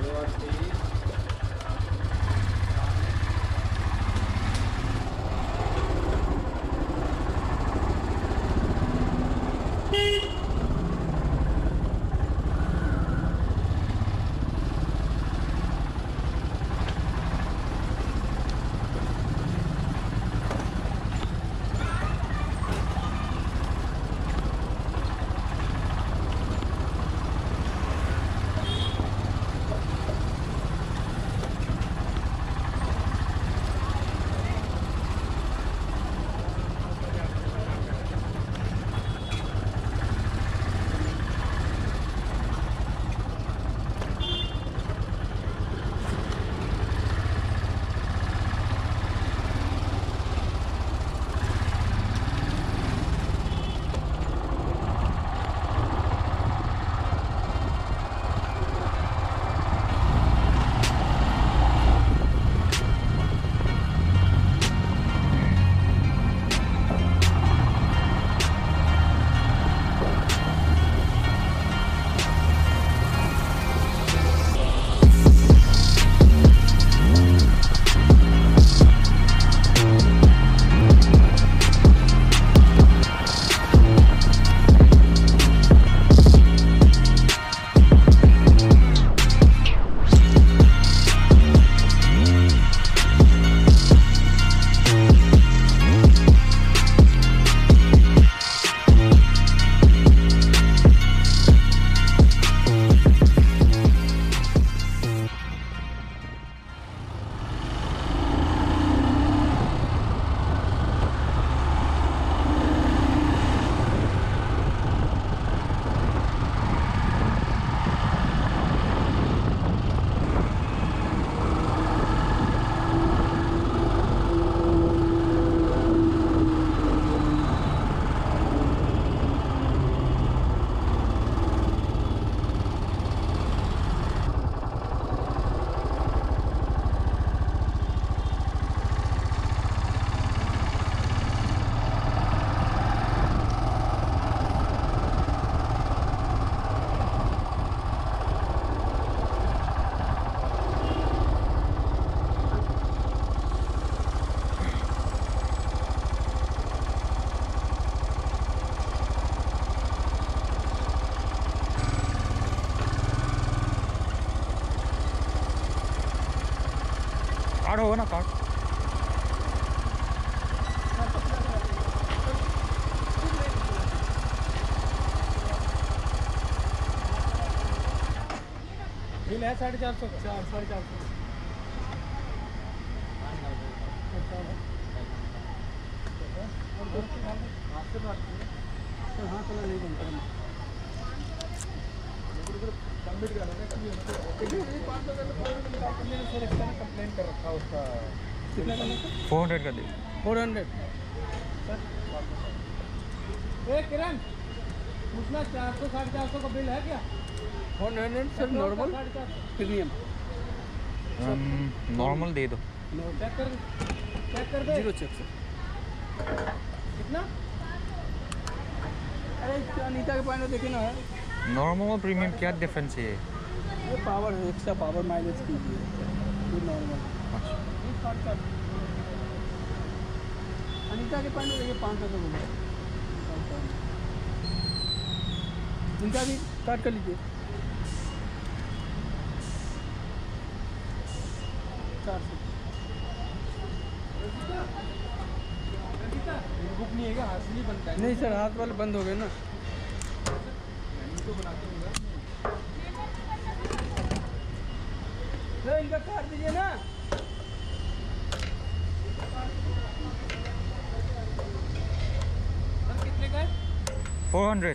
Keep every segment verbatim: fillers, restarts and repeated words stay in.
Card होगा ना card. Bill है साढ़े चार सौ का, चार साढ़े चार सौ हाँ चला नहीं बनता कंप्लेन कर रखा उसका। कितना करना था? फोर हंड्रेड का दे। Four hundred sir. ए किरण पूछना चार सौ साढ़े चार सौ का बिल है क्या? Four hundred sir normal premium normal दे दो। चेक कर चेक कर दे। Zero check sir. कितना? अरे अनीता के पॉइंट देखे ना नॉर्मल और प्रीमियम क्या डिफरेंस है? ये पावर एक्स्ट्रा पावर माइलेज कीजिए ये नॉर्मल। अच्छा अनीता के पॉइंट देखिए पाँच सौ का बोला। इनका भी काट कर लीजिए चार सौ। बुक नहीं है क्या? हाथ से नहीं बनता है? नहीं सर हाथ वाले बंद हो गए ना तो बनाते होंगे। तो इनका काट दीजिए ना। सर कितने का है? Four hundred.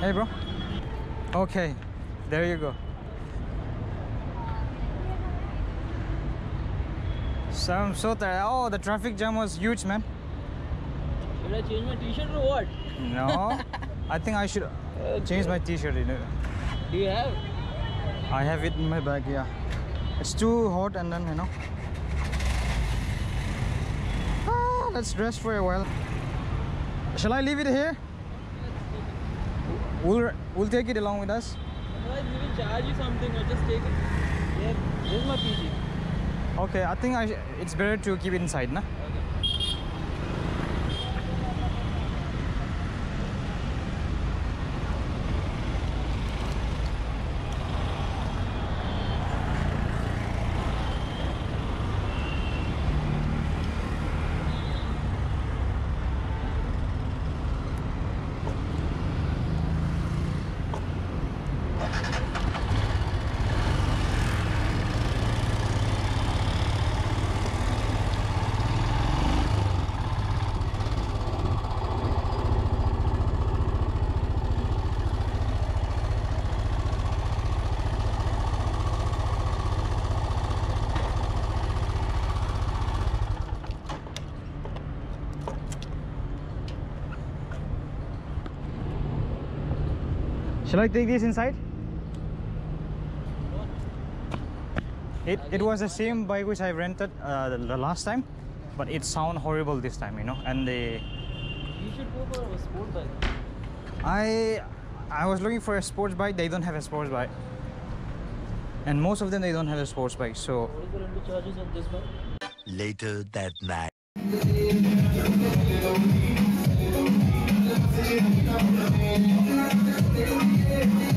Hey bro. Okay, there you go. So I'm so tired. Oh, the traffic jam was huge, man. Should I change my t-shirt or what? No, I think I should Okay. change my t-shirt. You know. Do you have? I have it in my bag. Yeah, it's too hot, and then you know. Ah, let's rest for a while. Shall I leave it here? We'll we'll take it along with us. Otherwise, we will charge you something or just take it. Here, this is my P G. Okay, I think I sh it's better to keep it inside, nah? Shall I take this inside? It it was the same bike which I rented uh, the, the last time, but it sound horrible this time, you know. And the You should go for a sport bike. I I was looking for a sports bike. They don't have a sports bike, and most of them they don't have a sports bike. So What is the rental charges on this bike? Later that night. Thank you.